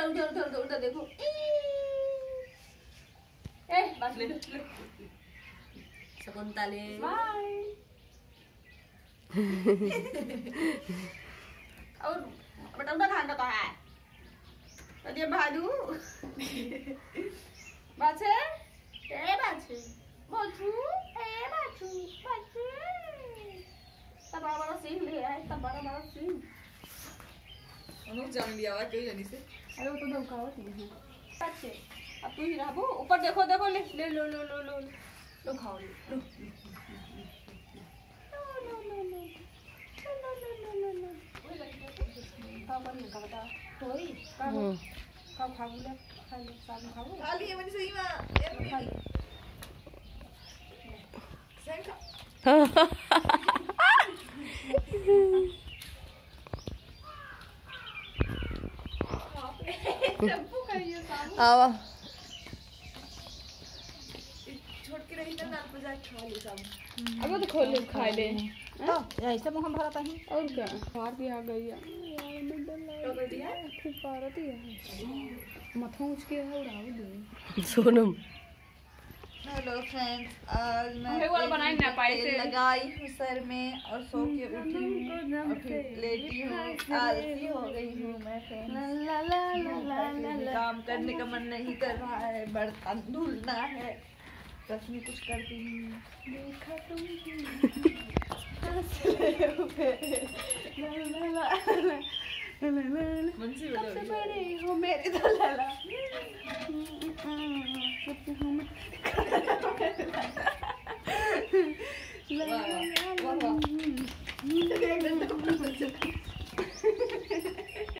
उधर उधर उधर उधर देखो। ए बस ले शकुंतले और बेटा उधर खाना तो है ये भालू बाछे ए बाछे बाछू ए बाछू बाछे तब बड़ा सिंह ले आए तब बड़ा सिंह अनुप जान लिया हुआ कहीं जानी से। अरे वो तो धमकावत है बाछे अब तू ही रहबो ऊपर देखो देखो ले ले लो लो लो लो लो खाओ लो कोई खाओ खाओ ले खा ले साथ खाओ खा लिए मैंने सही में खा ले सही खा आवा छोड़ के रही ना नाल बजा खा ले सब। अब तो खोल ले खा ले तो ऐसे मुंह भरता है और क्या बाहर भी आ गई है तो कर दिया खूब पारती है माथा उचके है उड़ाओ दे सोनम। हेलो फ्रेंड्स, आज मैं हमें वाला बनाई ना पाई से लगाई हूँ सर में और सो के उठी हूँ और फिर लेटी हूँ, आलसी हो गई हूँ मैं फ्रेंड्स। काम करने का मन नहीं कर रहा है, बर्तन धुलना है, रश्मि कुछ करती नहीं। देखा मुंशी सबसे बड़े हो मेरे तो लाला वाह वाह वाह